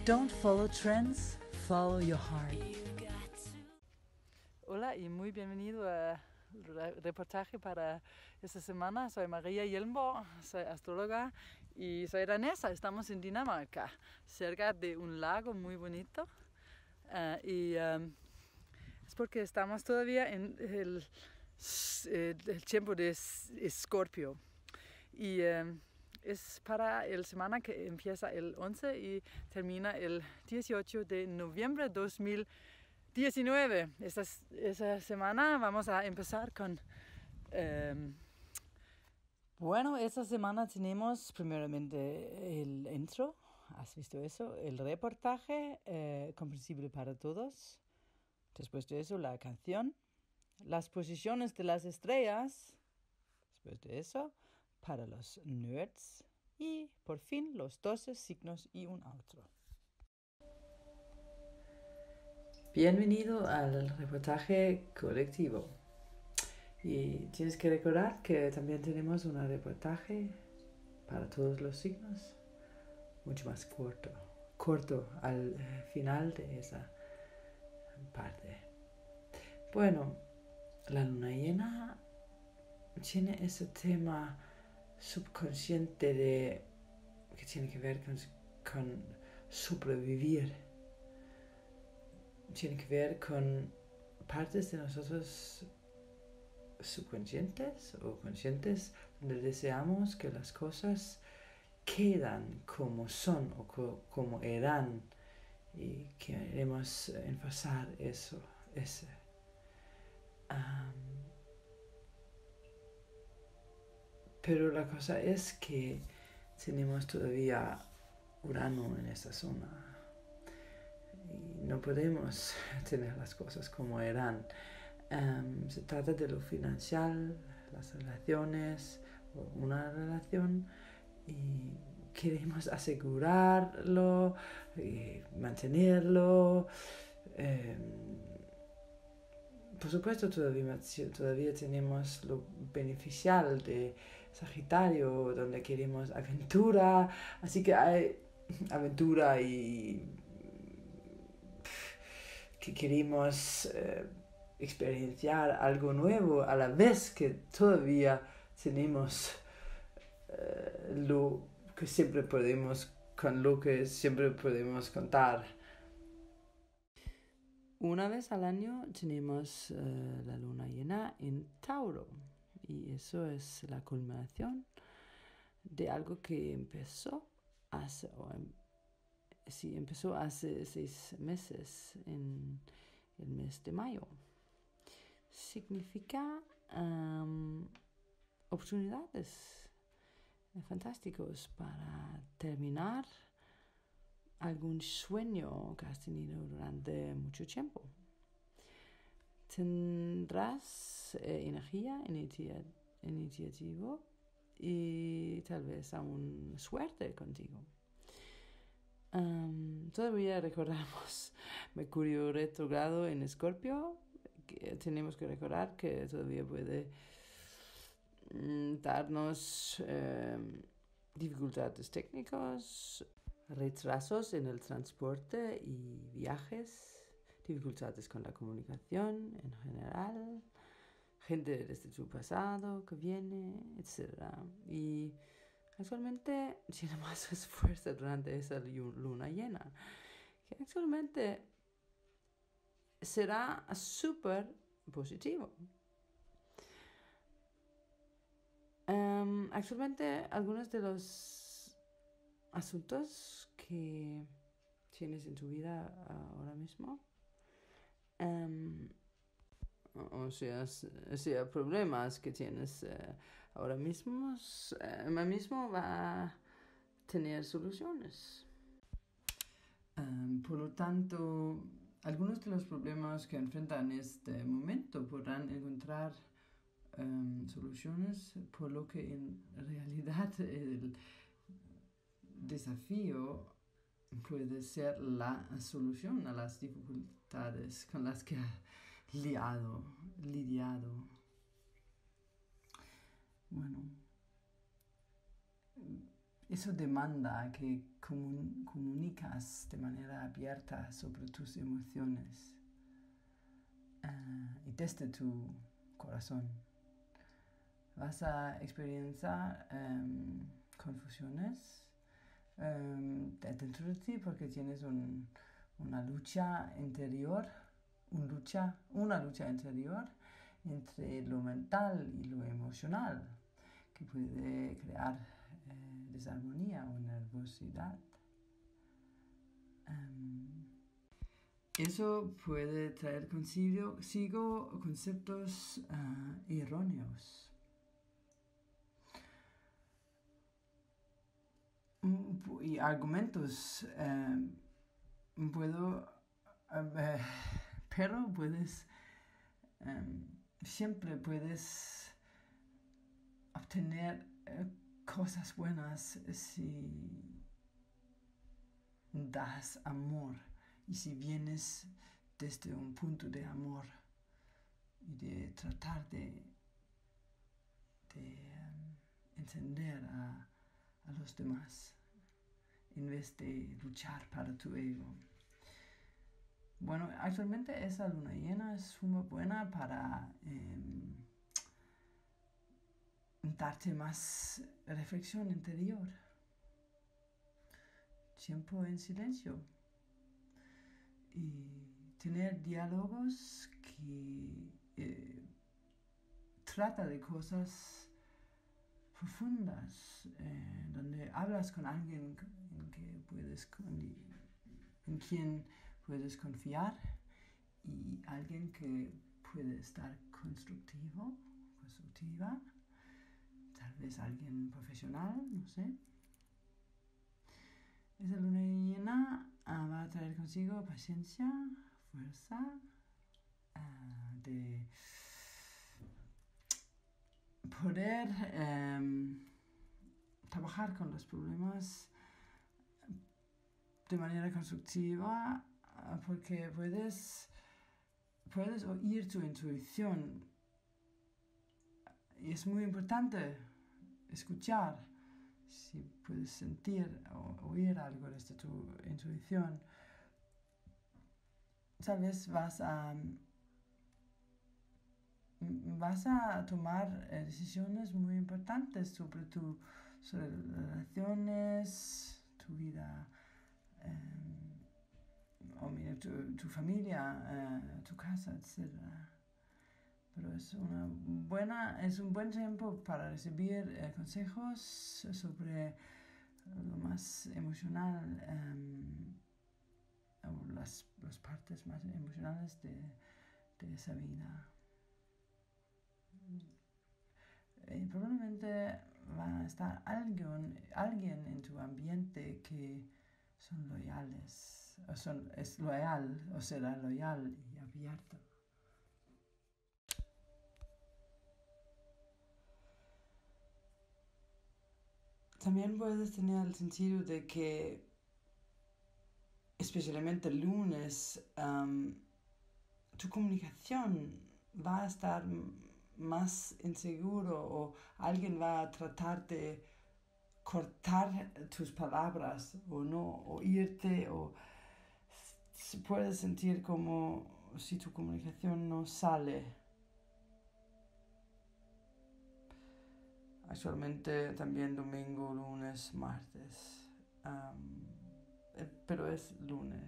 Don't follow trends, follow your heart. Hola y muy bienvenido al reportaje para esta semana. Soy María Hjelmborg, soy astróloga y soy danesa. Estamos en Dinamarca, cerca de un lago muy bonito. Es porque estamos todavía en el tiempo de Escorpio. Y es para la semana que empieza el 11 y termina el 18 de noviembre 2019. Esta semana vamos a empezar con... Bueno, esta semana tenemos primeramente el intro. ¿Has visto eso? El reportaje comprensible para todos. Después de eso, la canción. Las posiciones de las estrellas. Después de eso, para los nerds. Y por fin los 12 signos y un outro. Bienvenido al reportaje colectivo. Y tienes que recordar que también tenemos un reportaje para todos los signos. Mucho más corto al final de esa parte. Bueno, la luna llena tiene ese tema subconsciente que tiene que ver con sobrevivir. Tiene que ver con partes de nosotros subconscientes o conscientes donde deseamos que las cosas quedan como son o como eran y queremos enfatizar eso. Pero la cosa es que tenemos todavía Urano en esta zona y no podemos tener las cosas como eran. Se trata de lo financiero, las relaciones, una relación, y queremos asegurarlo, y mantenerlo. Por supuesto, todavía tenemos lo beneficial de Sagitario, donde queremos aventura, así que hay aventura y que queremos experienciar algo nuevo a la vez que todavía tenemos lo que siempre podemos contar. Una vez al año tenemos la luna llena en Tauro y eso es la culminación de algo que empezó hace 6 meses en el mes de mayo. Significa oportunidades fantásticos para terminar algún sueño que has tenido durante mucho tiempo. Tendrás energía, iniciativa y tal vez aún suerte contigo. Todavía recordamos Mercurio retrógrado en Escorpio. Tenemos que recordar que todavía puede darnos dificultades técnicas, retrasos en el transporte y viajes, dificultades con la comunicación en general, gente desde tu pasado que viene, etc. Y actualmente tiene más fuerza durante esa luna llena, que actualmente será súper positivo. Actualmente algunos de los asuntos que tienes en tu vida ahora mismo, o sea problemas que tienes ahora mismo va a tener soluciones. Por lo tanto, algunos de los problemas que enfrentan en este momento podrán encontrar soluciones, por lo que en realidad el desafío puede ser la solución a las dificultades con las que ha lidiado. Bueno, Eso demanda que comunicas de manera abierta sobre tus emociones y desde tu corazón. Vas a experimentar confusiones dentro de ti porque tienes una lucha interior, una lucha interior entre lo mental y lo emocional, que puede crear desarmonía o nerviosidad. Eso puede traer consigo conceptos erróneos. Y argumentos, pero siempre puedes obtener cosas buenas si das amor y si vienes desde un punto de amor y de tratar de encender a los demás en vez de luchar para tu ego. Bueno, actualmente esa luna llena es muy buena para darte más reflexión interior, tiempo en silencio y tener diálogos que trata de cosas profundas, donde hablas con alguien en quien puedes confiar y alguien que puede estar constructiva, tal vez alguien profesional, no sé. Esa luna llena va a traer consigo paciencia, fuerza, de poder trabajar con los problemas de manera constructiva, porque puedes oír tu intuición y es muy importante escuchar. Si puedes sentir o oír algo desde tu intuición, tal vez vas a tomar decisiones muy importantes sobre relaciones, tu vida, tu familia, tu casa, etc. Pero es un buen tiempo para recibir consejos sobre lo más emocional, o las partes más emocionales de esa vida. Probablemente va a estar alguien en tu ambiente que son loyales, es loyal o será loyal y abierto. También puedes tener el sentido de que, especialmente el lunes, tu comunicación va a estar más inseguro o alguien va a tratar de cortar tus palabras o no oírte, o puedes sentir como si tu comunicación no sale. Actualmente también domingo, lunes, martes, pero es lunes.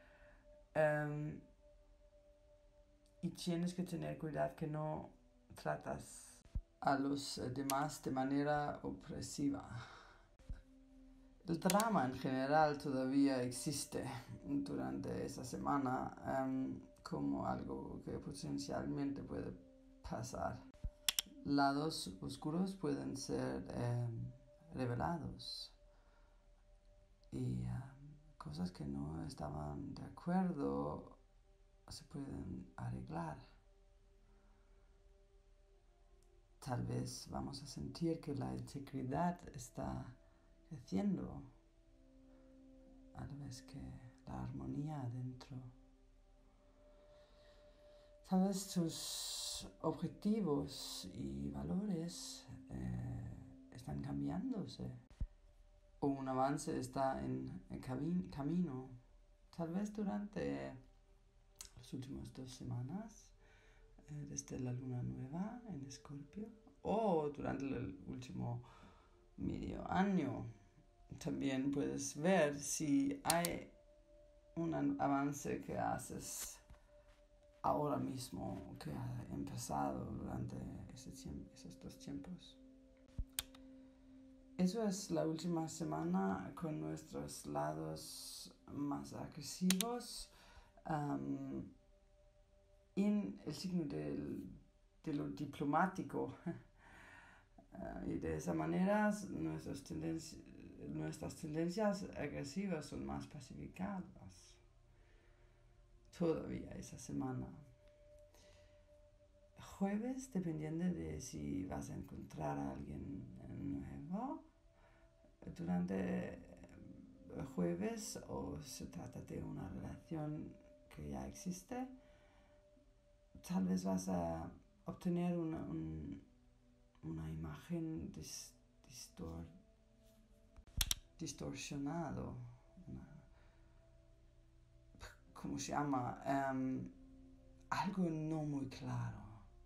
Y tienes que tener cuidado que no tratas a los demás de manera opresiva. El drama en general todavía existe durante esta semana como algo que potencialmente puede pasar. Lados oscuros pueden ser revelados y cosas que no estaban de acuerdo se pueden arreglar. Tal vez vamos a sentir que la integridad está creciendo a la vez que la armonía adentro. Tal vez tus objetivos y valores están cambiándose. o un avance está en camino. Tal vez durante las últimas 2 semanas, desde la luna nueva en Escorpio, o durante el último medio año. También puedes ver si hay un avance que haces ahora mismo, que ha empezado durante esos 2 tiempos. Eso es la última semana con nuestros lados más agresivos en el signo de lo diplomático. Y de esa manera nuestras tendencias agresivas son más pacificadas. Todavía esa semana. Jueves, dependiendo de si vas a encontrar a alguien nuevo durante jueves o se trata de una relación que ya existe, tal vez vas a obtener una imagen distorsionado, ¿cómo se llama? Algo no muy claro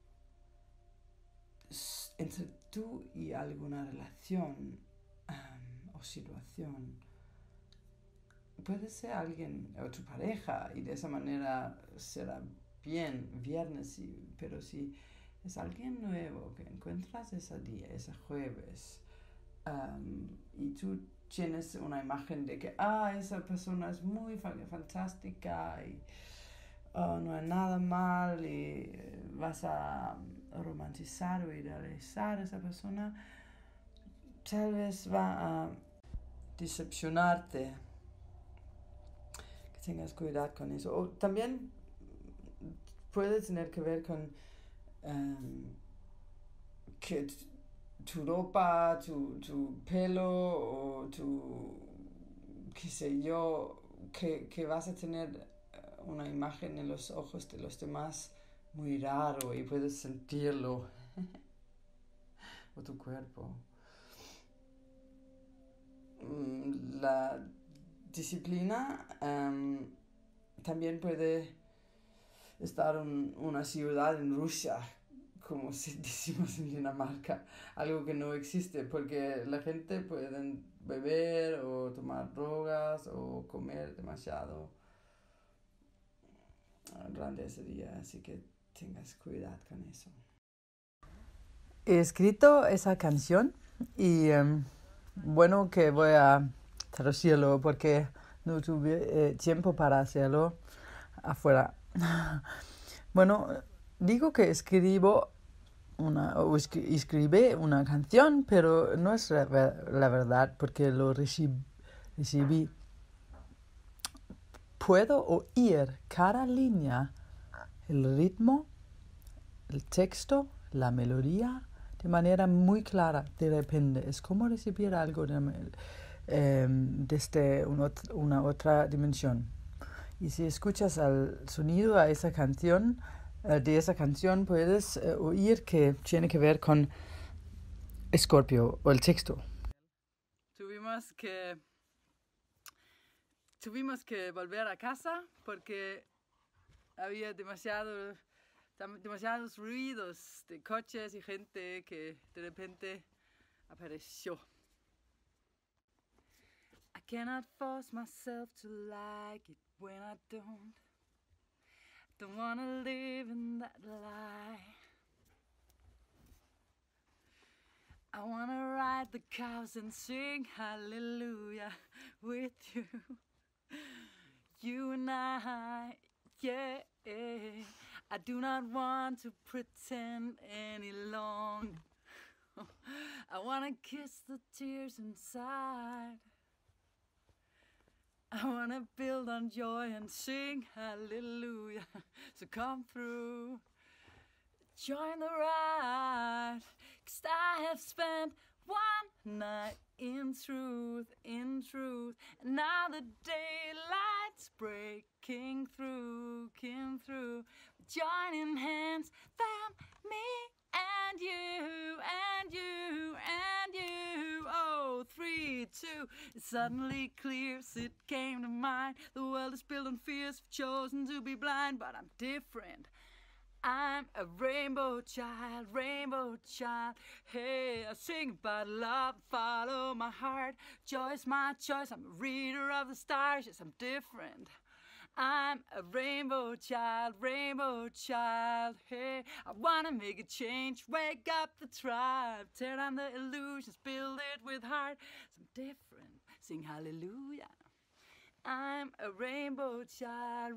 entre tú y alguna relación o situación. Puede ser alguien o tu pareja y de esa manera será bien viernes, pero si es alguien nuevo que encuentras ese día, ese jueves, y tú tienes una imagen de que esa persona es muy fantástica y no hay nada mal y vas a romantizar o idealizar a esa persona, tal vez va a decepcionarte. Que tengas cuidado con eso. O también puede tener que ver con que tu ropa, tu pelo o qué sé yo, que vas a tener una imagen en los ojos de los demás muy raro y puedes sentirlo o tu cuerpo. La disciplina también puede estar en una ciudad en Rusia, como decimos en Dinamarca, algo que no existe, porque la gente puede beber o tomar drogas o comer demasiado durante ese día, así que tengas cuidado con eso. He escrito esa canción y bueno que voy a traducirlo porque no tuve tiempo para hacerlo afuera. Bueno, digo que escribe una canción, pero no es la verdad porque lo recibí. Puedo oír cada línea, el ritmo, el texto, la melodía, de manera muy clara, de repente. Es como recibir algo desde una otra dimensión. Y si escuchas el sonido de esa canción, puedes oír que tiene que ver con Escorpio o el texto. Tuvimos que volver a casa porque había demasiados ruidos de coches y gente que de repente apareció. I cannot force myself to like it when I don't wanna live in that lie. I wanna ride the cows and sing hallelujah with you. You and I, yeah. I do not want to pretend any longer. I wanna kiss the tears inside. I wanna build on joy and sing hallelujah. So come through, join the ride, 'cause I have spent one night in truth, and now the daylight's breaking through, joining hands, them, me, and you, and you, and you. Oh, 3, 2, it's suddenly clear, it came to mind. The world is built on fears, I've chosen to be blind, but I'm different. I'm a rainbow child, hey, I sing about love, follow my heart, joy is my choice, I'm a reader of the stars, yes, I'm different. I'm a rainbow child, hey, I wanna make a change, wake up the tribe, tear down the illusions, build it with heart, so I'm different, sing hallelujah. I'm a rainbow child,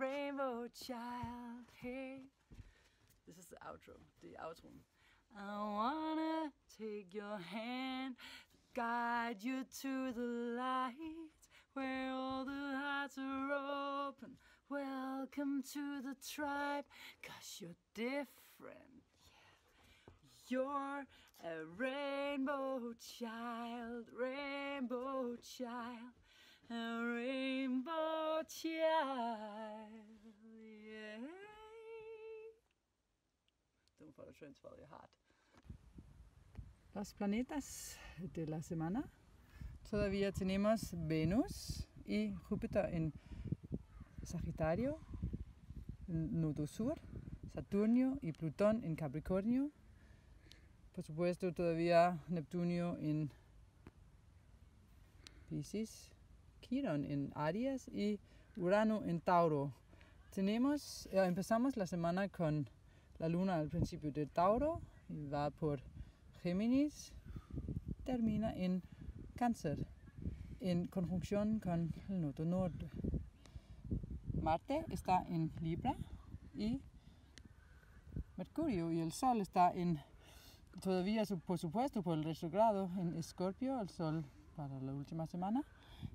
hey. This is the outro. I wanna take your hand, guide you to the light, where all the hearts are open. Welcome to the tribe, 'cause you're different. You're a rainbow child, a rainbow child. Yeah. Don't follow trends, follow your heart. Los planetas de la semana. Todavía tenemos Venus y Júpiter en Sagitario, en Nodo Sur, Saturno y Plutón en Capricornio. Por supuesto, todavía Neptuno en Piscis, Quirón en Aries y Urano en Tauro. Empezamos la semana con la luna al principio de Tauro y va por Géminis, termina en Cáncer, en conjunción con el nodo norte. Marte está en Libra y Mercurio y el Sol está todavía por supuesto por el retrogrado en Escorpio, el Sol para la última semana.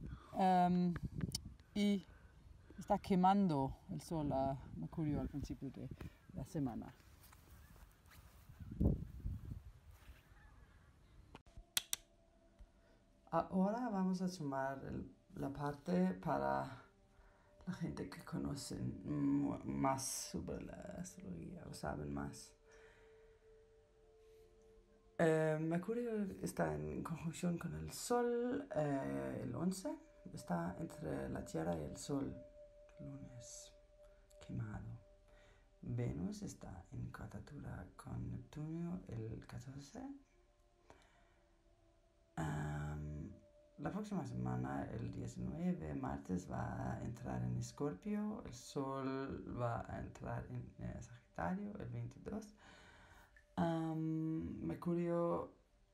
Y está quemando el Sol a Mercurio al principio de la semana. Ahora vamos a sumar la parte para la gente que conoce más sobre la astrología o saben más. Mercurio está en conjunción con el Sol el 11. Está entre la Tierra y el Sol, lunes, quemado. Venus está en cuadratura con Neptuno el 14. La próxima semana, el 19, martes va a entrar en Escorpio, el Sol va a entrar en Sagitario el 22. Mercurio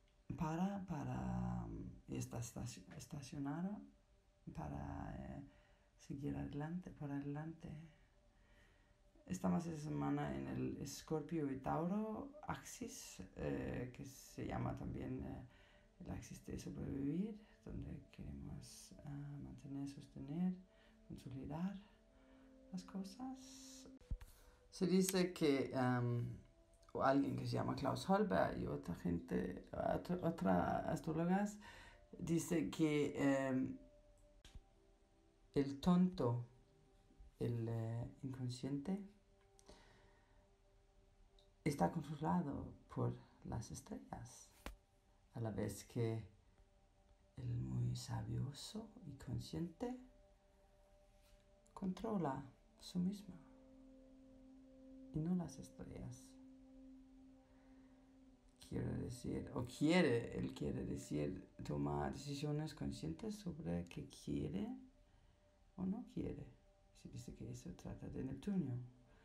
está estacionado para seguir por adelante. Estamos esta semana en el Escorpio y Tauro axis, que se llama también el axis de sobrevivir, donde queremos mantener, sostener, consolidar las cosas. Se dice que alguien que se llama Klaus Holberg y otra astrólogas, dice que el tonto, el inconsciente, está controlado por las estrellas, a la vez que el muy sabioso y consciente controla su mismo y no las estrellas. Él quiere decir tomar decisiones conscientes sobre qué quiere o no quiere. Se dice que eso trata de Neptuno.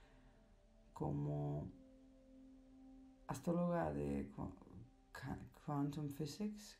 Como astróloga de quantum physics,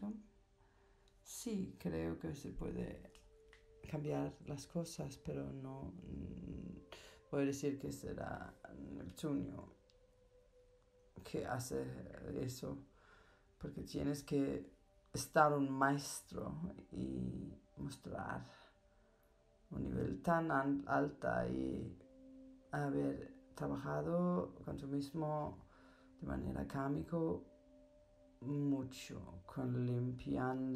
sí creo que se puede cambiar las cosas, pero no voy a decir que será Neptuno que hace eso, porque tienes que estar un maestro y mostrar un nivel tan alto y haber trabajado con tú mismo de manera kármica mucho, con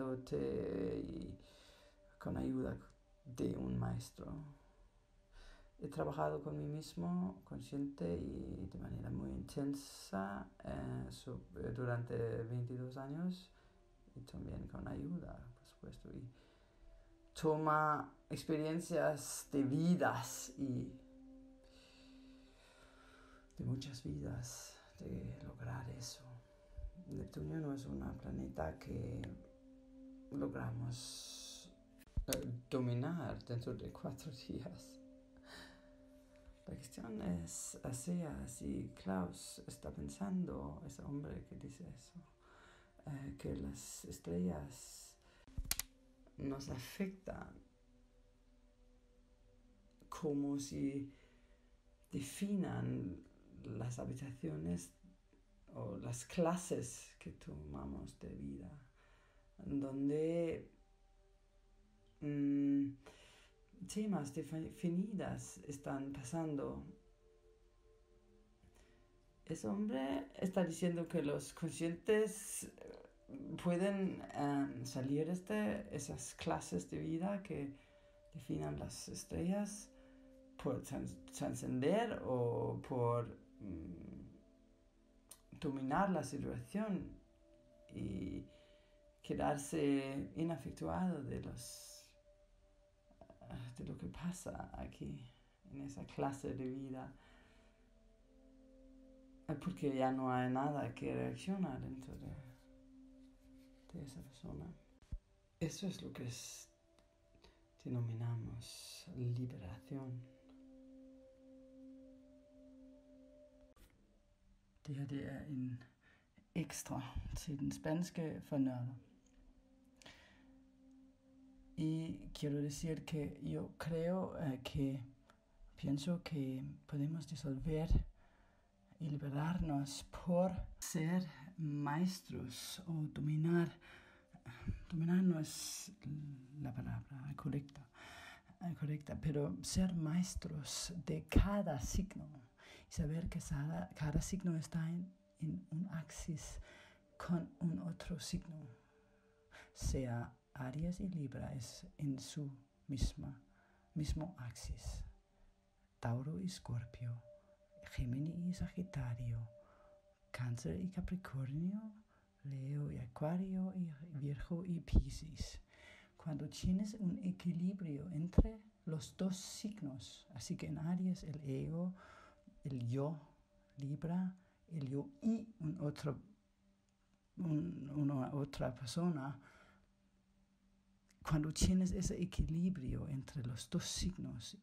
limpiándote y con ayuda de un maestro. he trabajado con mí mismo, consciente y de manera muy intensa durante 22 años y también con ayuda, por supuesto. Y toma experiencias de vidas y de muchas vidas de lograr eso. Neptuno no es un planeta que logramos dominar dentro de 4 días. La cuestión es así Klaus está pensando, ese hombre que dice eso, que las estrellas nos afectan como si definan las habitaciones o las clases que tomamos de vida, donde temas definidas están pasando. Ese hombre está diciendo que los conscientes pueden salir de esas clases de vida que definan las estrellas por trascender o por dominar la situación y quedarse inafectuado de lo que pasa aquí en esa clase de vida, porque ya no hay nada que reacciona dentro de esa persona. Eso es lo que denominamos liberación. Det her det er en ekstra til den spanske for nørder. Y quiero decir que yo creo pienso que podemos disolver y liberarnos por ser maestros o dominar. Dominar no es la palabra correcta, pero ser maestros de cada signo y saber que cada signo está en un axis con un otro signo, sea Aries y Libra es en su mismo axis, Tauro y Escorpio, Géminis y Sagitario, Cáncer y Capricornio, Leo y Acuario y Virgo y Piscis. Cuando tienes un equilibrio entre los dos signos, así que en Aries el ego, el yo, Libra, el yo y una otra persona, cuando tienes ese equilibrio entre los dos signos,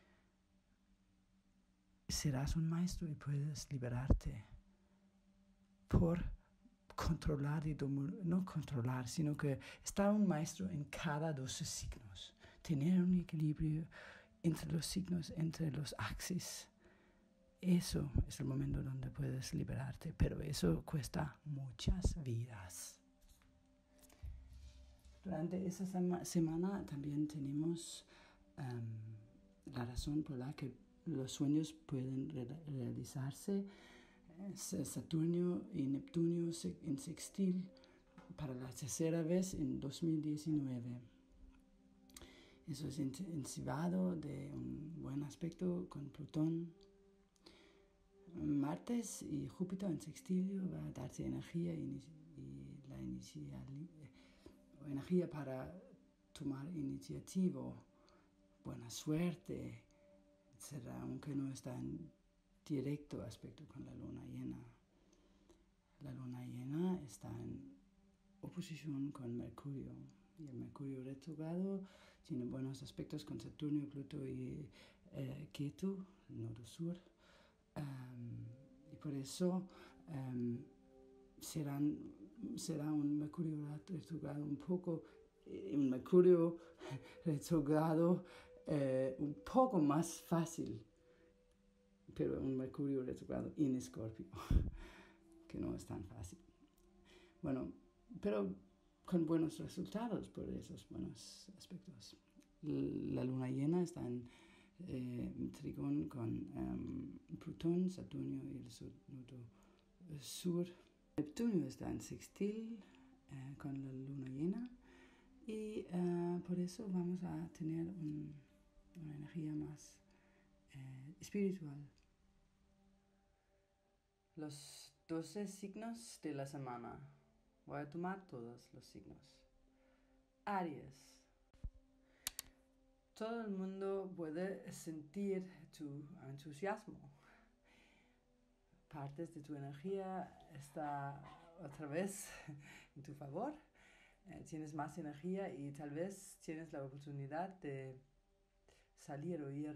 serás un maestro y puedes liberarte por controlar y no controlar, sino que está un maestro en cada 12 signos. Tener un equilibrio entre los signos, entre los axis. Eso es el momento donde puedes liberarte, pero eso cuesta muchas vidas. Durante esa semana también tenemos la razón por la que los sueños pueden realizarse. Saturno y Neptuno en sextil para la tercera vez en 2019. Eso es intensivado de un buen aspecto con Plutón. Martes y Júpiter en sextilio va a darse energía y la energía para tomar iniciativa, buena suerte, será, aunque no está en directo aspecto con la luna llena. La luna llena está en oposición con Mercurio y el Mercurio retrogrado tiene buenos aspectos con Saturno, Pluto y Ketu, el nodo sur, y por eso será un Mercurio retrogrado un Mercurio retrogrado un poco más fácil, pero un Mercurio retrogrado en Escorpio, que no es tan fácil. Bueno, pero con buenos resultados por esos buenos aspectos. La luna llena está en trigón con Plutón, Saturno y el nodo sur. Neptuno está en sextil con la luna llena y por eso vamos a tener una energía más espiritual. Los 12 signos de la semana. Voy a tomar todos los signos. Aries. Todo el mundo puede sentir tu entusiasmo. Partes de tu energía está otra vez en tu favor. Tienes más energía y tal vez tienes la oportunidad de salir o ir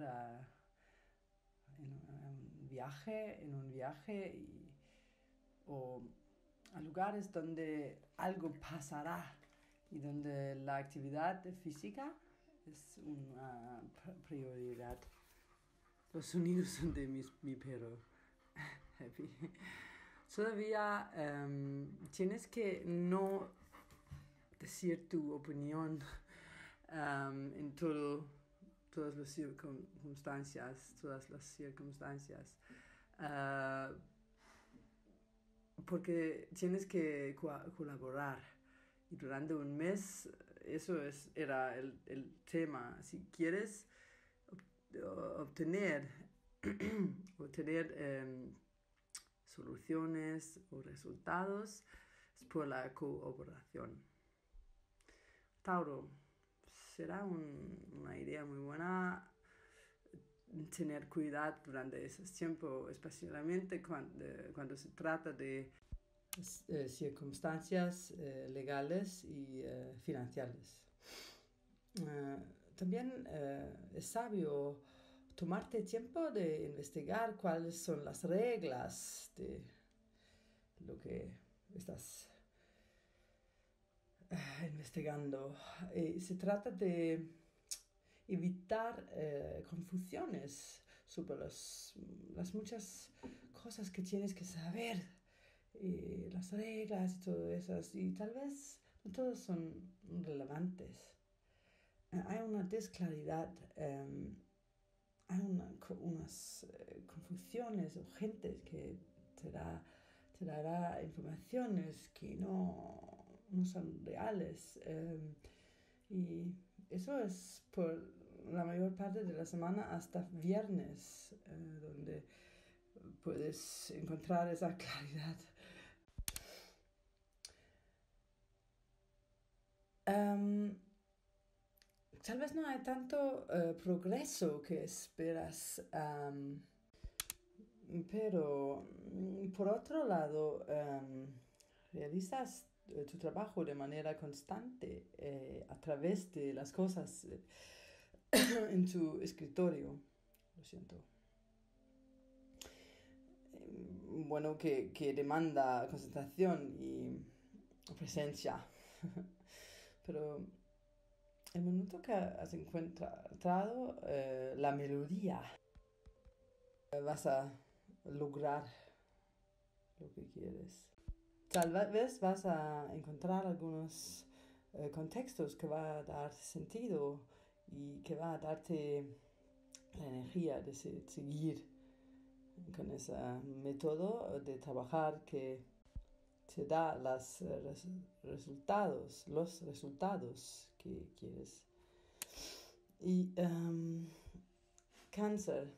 en un viaje o a lugares donde algo pasará y donde la actividad física es una prioridad. Los sonidos son de mi perro. Happy. Todavía tienes que no decir tu opinión en todas las circunstancias, porque tienes que colaborar. Y durante un mes, eso era el tema. Si quieres obtener soluciones o resultados, es por la cooperación. Tauro, será una idea muy buena tener cuidado durante ese tiempo, especialmente cuando se trata de circunstancias legales y financieras. También es sabio tomarte tiempo de investigar cuáles son las reglas de lo que estás investigando. Se trata de evitar confusiones sobre las muchas cosas que tienes que saber, las reglas y todo eso, y tal vez no todas son relevantes. Hay una desclaridad, hay unas confusiones o gente que te dará informaciones que no son reales, y eso es por la mayor parte de la semana hasta viernes, donde puedes encontrar esa claridad. Tal vez no hay tanto progreso que esperas, pero por otro lado, realizas tu trabajo de manera constante a través de las cosas en tu escritorio. Lo siento. Bueno, que demanda concentración y presencia. Pero el momento que has encontrado la melodía, vas a lograr lo que quieres. Tal vez vas a encontrar algunos contextos que va a dar sentido y que va a darte la energía de seguir con ese método de trabajar que te da los resultados que quieres. Y Cáncer,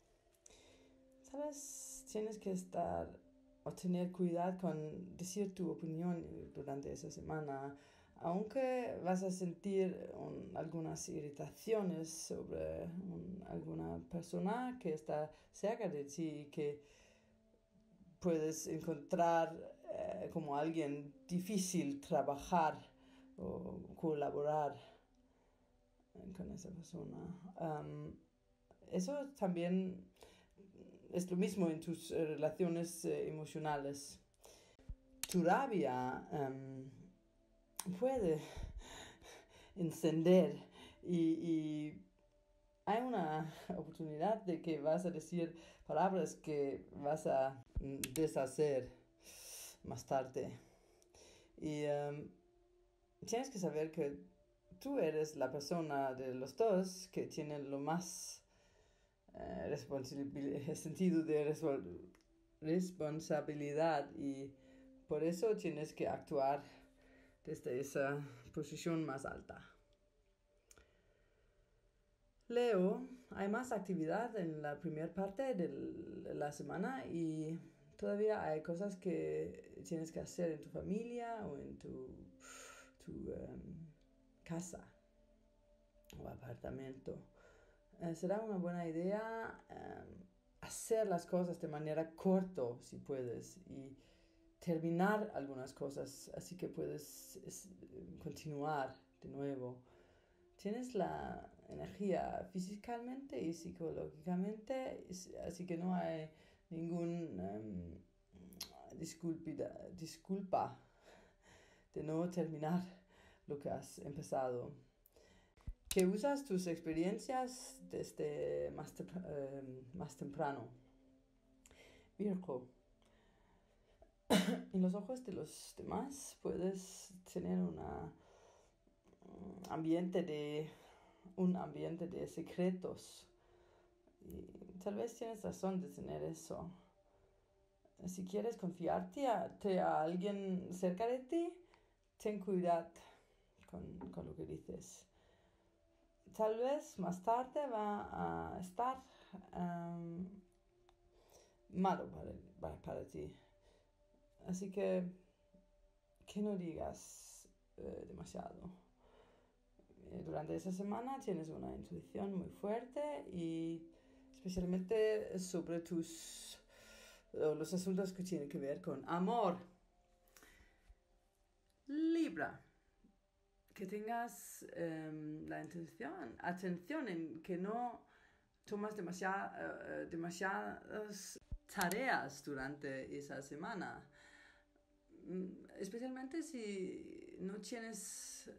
sabes, tienes que tener cuidado con decir tu opinión durante esa semana, aunque vas a sentir algunas irritaciones sobre alguna persona que está cerca de ti, que puedes encontrar como alguien difícil trabajar o colaborar con esa persona. Eso también es lo mismo en tus relaciones emocionales. Tu rabia puede encender y hay una oportunidad de que vas a decir palabras que vas a deshacer más tarde. Y tienes que saber que tú eres la persona de los dos que tiene lo más sentido de responsabilidad, y por eso tienes que actuar desde esa posición más alta. Leo, hay más actividad en la primera parte de la semana y todavía hay cosas que tienes que hacer en tu familia o en tu casa o apartamento. Será una buena idea hacer las cosas de manera corta si puedes y terminar algunas cosas, así que puedes continuar de nuevo. Tienes la energía físicamente y psicológicamente, así que no hay ningún disculpa de no terminar lo que has empezado. Que usas tus experiencias desde más temprano. Virgo, en los ojos de los demás puedes tener un ambiente de secretos. Y tal vez tienes razón de tener eso. Si quieres confiarte a alguien cerca de ti, ten cuidado con lo que dices. Tal vez más tarde va a estar malo para ti. Así que no digas demasiado. Durante esa semana tienes una intuición muy fuerte y especialmente sobre los asuntos que tienen que ver con amor. Libra, que tengas la atención en que no tomas demasiadas tareas durante esa semana. Especialmente si no tienes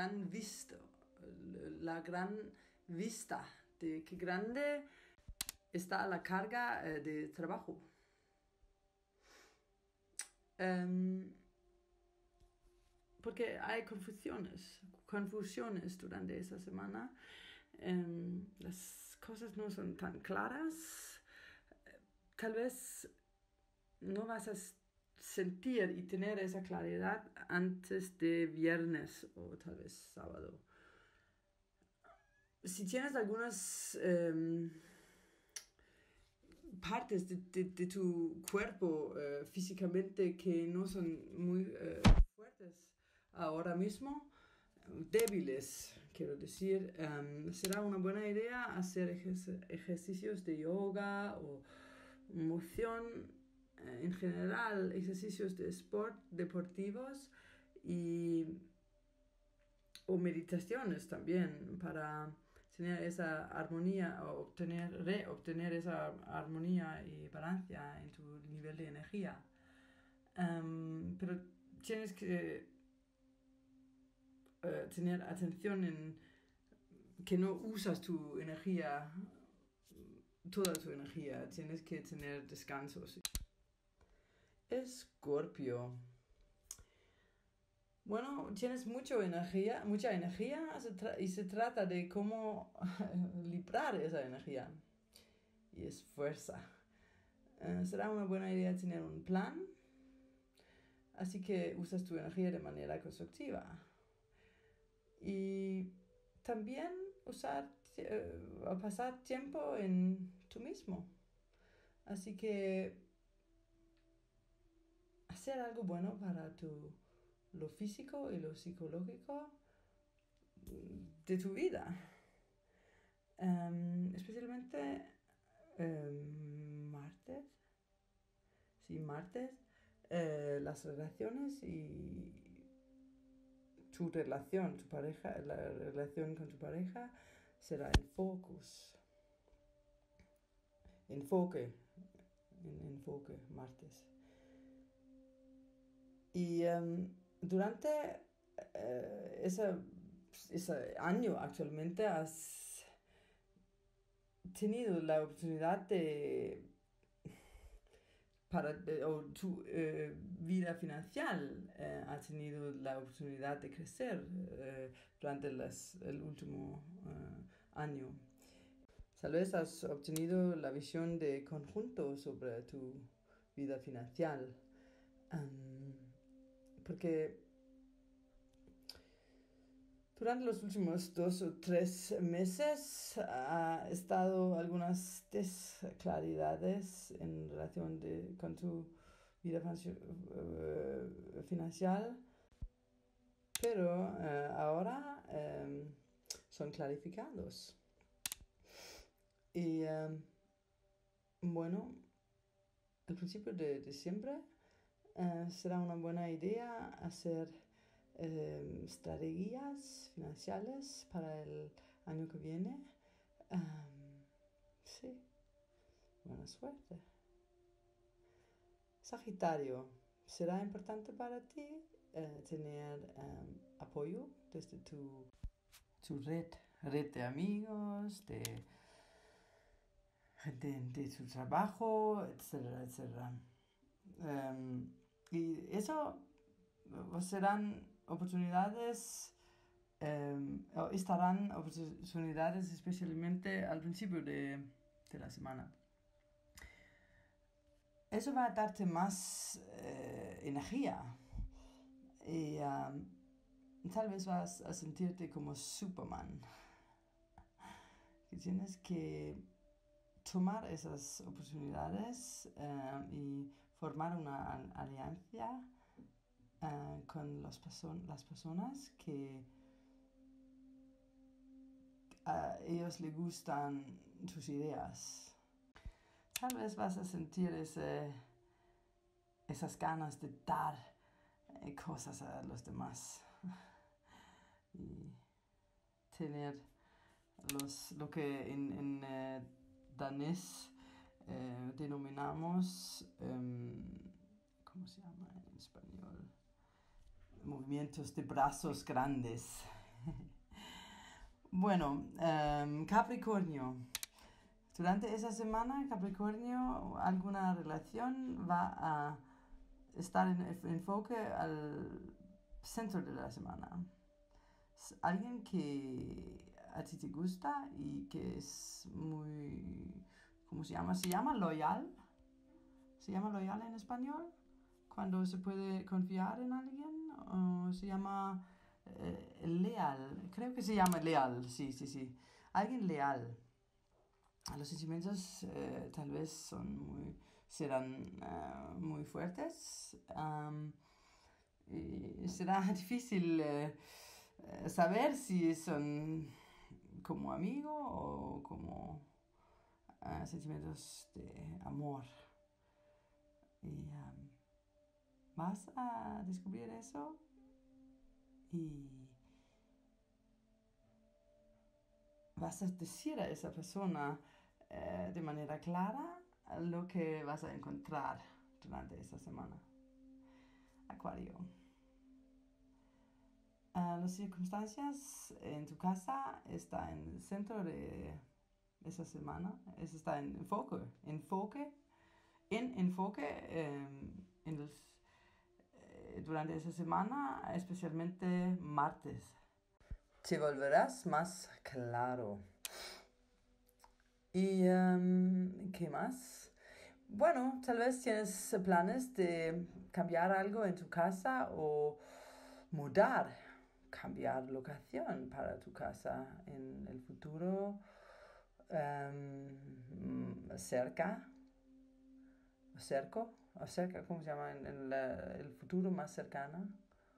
la gran vista de qué grande está la carga de trabajo. Porque hay confusiones durante esa semana. Las cosas no son tan claras. Tal vez no vas a sentir y tener esa claridad antes de viernes o tal vez sábado. Si tienes algunas partes de tu cuerpo físicamente que no son muy fuertes ahora mismo, débiles, quiero decir, será una buena idea hacer ejercicios de yoga o moción en general, ejercicios de sport deportivos o meditaciones también para tener esa armonía o reobtener esa armonía y balance en tu nivel de energía. Pero tienes que tener atención en que no usas tu energía, toda tu energía. Tienes que tener descansos. Escorpio. Bueno, tienes mucha energía y se trata de cómo librar esa energía. Y es fuerza. Será una buena idea tener un plan. Así que usas tu energía de manera constructiva. Y también pasar tiempo en tú mismo. Así que hacer algo bueno para lo físico y lo psicológico de tu vida. Especialmente martes. Sí, martes. Las relaciones y tu relación, la relación con tu pareja será el enfoque, martes. Y durante ese año actualmente has tenido la oportunidad o tu vida financiera ha tenido la oportunidad de crecer durante el último año. Tal vez has obtenido la visión de conjunto sobre tu vida financiera. Porque Durante los últimos 2 o 3 meses ha estado algunas desclaridades en relación con tu vida financiera, pero ahora son clarificados. Y bueno, al principio de diciembre será una buena idea hacer estrategias financieras para el año que viene. Sí, buena suerte. Sagitario, será importante para ti tener apoyo desde tu red de amigos, de tu trabajo, etcétera, etcétera. Y eso serán oportunidades, estarán oportunidades especialmente al principio de la semana. Eso va a darte más energía y tal vez vas a sentirte como Superman, que tienes que tomar esas oportunidades y formar una alianza con las personas que a ellos les gustan tus ideas. Tal vez vas a sentir esas ganas de dar cosas a los demás y tener lo que en danés denominamos, ¿cómo se llama en español? Movimientos de brazos grandes. Bueno, Capricornio. Durante esa semana, Capricornio, alguna relación va a estar en enfoque al centro de la semana. Alguien que a ti te gusta y que es muy, ¿cómo se llama? ¿Se llama loyal? ¿Se llama loyal en español? Cuando se puede confiar en alguien. ¿O se llama leal? Creo que se llama leal, sí. Alguien leal. Los sentimientos tal vez serán muy fuertes. Y será difícil saber si son como amigo o como sentimientos de amor. Y vas a descubrir eso y vas a decir a esa persona de manera clara lo que vas a encontrar durante esa semana. Acuario. Las circunstancias en tu casa están en el centro de esa semana. Está en enfoque durante esa semana, especialmente martes. Te volverás más claro. ¿Y qué más? Bueno, tal vez tienes planes de cambiar algo en tu casa o cambiar locación para tu casa en el futuro, cerca, ¿cómo se llama? En el futuro más cercano.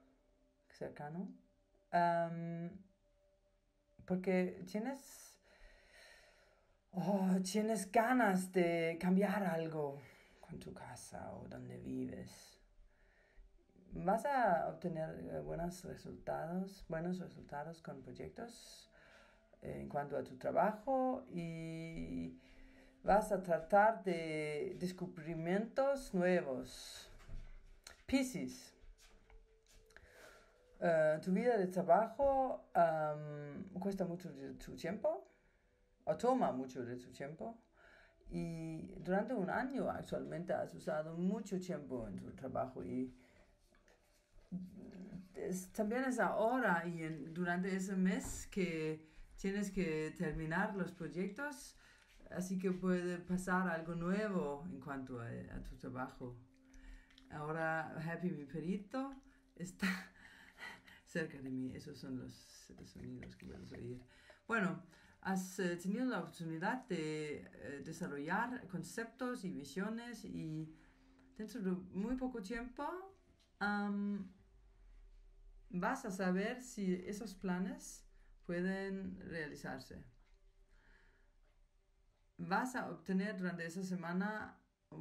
Porque tienes ganas de cambiar algo con tu casa o donde vives. Vas a obtener buenos resultados con proyectos en cuanto a tu trabajo y vas a tratar de descubrimientos nuevos. Piscis. Tu vida de trabajo cuesta mucho de tu tiempo o toma mucho de tu tiempo y durante un año actualmente has usado mucho tiempo en tu trabajo y también es ahora y durante ese mes que tienes que terminar los proyectos, así que puede pasar algo nuevo en cuanto a tu trabajo. Ahora Happy, mi perito, está cerca de mí. Esos son los sonidos que puedes oír. Bueno, has tenido la oportunidad de desarrollar conceptos y visiones y dentro de muy poco tiempo vas a saber si esos planes pueden realizarse. Vas a obtener durante esa semana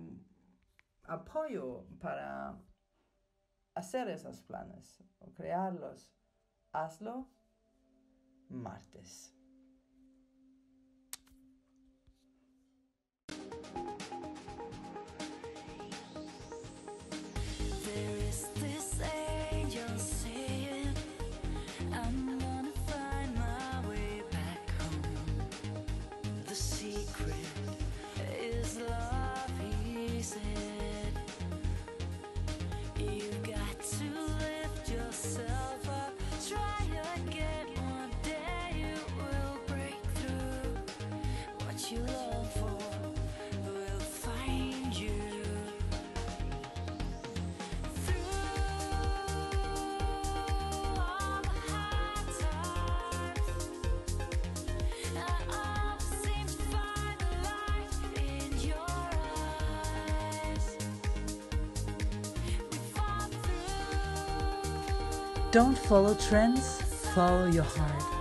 apoyo para hacer esos planes o crearlos. Hazlo martes. Don't follow trends, follow your heart.